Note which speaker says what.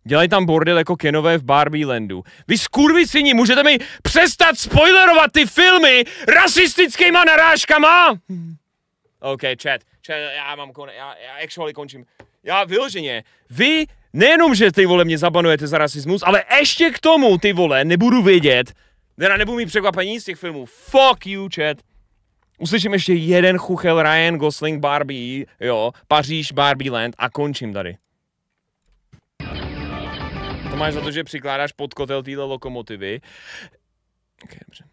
Speaker 1: Dělají tam bordel jako Kenové v Barbie Landu. Vy skurvisyni, můžete mi přestat spoilerovat ty filmy rasistickýma narážkama? OK, chat, já mám já actually končím. Já vyloženě, vy nejenom, že ty vole mě zabanujete za rasismus, ale ještě k tomu, ty vole, nebudu vědět, nebudu mít překvapení z těch filmů. Fuck you, chat. Uslyším ještě jeden chuchel Ryan Gosling Barbie, jo, Paříž Barbie Land a končím tady. To máš za to, že přikládáš pod kotel téhle lokomotivy. Okay, dobře.